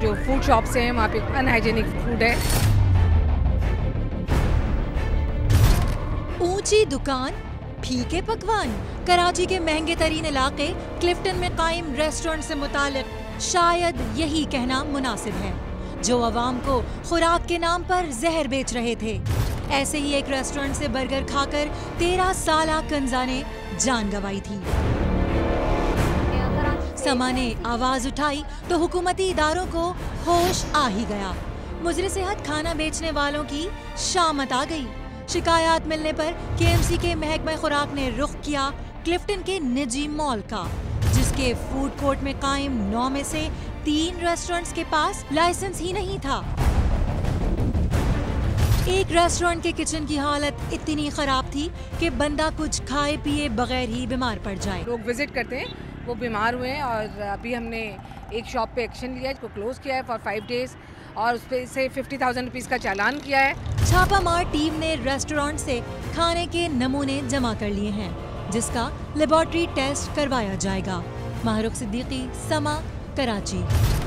जो food shops हैं वहाँ पे अनहाइजीनिक फूड है। ऊंची दुकान, फीके पकवान। कराची के महंगे तरीन इलाके क्लिफ्टन में कायम रेस्टोरेंट से मुतालिक शायद यही कहना मुनासिब है, जो अवाम को खुराक के नाम पर जहर बेच रहे थे। ऐसे ही एक रेस्टोरेंट से बर्गर खाकर 13 साला किंजा ने जान गंवाई थी। समा ने आवाज उठाई तो हुकूमती इदारों को होश आ ही गया। मुजरे सेहत खाना बेचने वालों की शामत आ गई। शिकायत मिलने पर केएमसी के महकमा खुराक ने रुख किया क्लिफ्टन के निजी मॉल का, जिसके फूड कोर्ट में कायम 9 में से 3 रेस्टोरेंट्स के पास लाइसेंस ही नहीं था। एक रेस्टोरेंट के किचन की हालत इतनी खराब थी कि बंदा कुछ खाए पिए बगैर ही बीमार पड़ जाए। लोग विजिट करते हैं, वो बीमार हुए हैं और अभी हमने एक शॉप पे एक्शन लिया है, इसको क्लोज किया है फॉर 5 डेज और उस पे से 50,000 रुपीज़ का चालान किया है। छापामार टीम ने रेस्टोरेंट से खाने के नमूने जमा कर लिए हैं, जिसका लेबोरेटरी टेस्ट करवाया जाएगा। माहरूख सिद्दीकी, समा, कराची।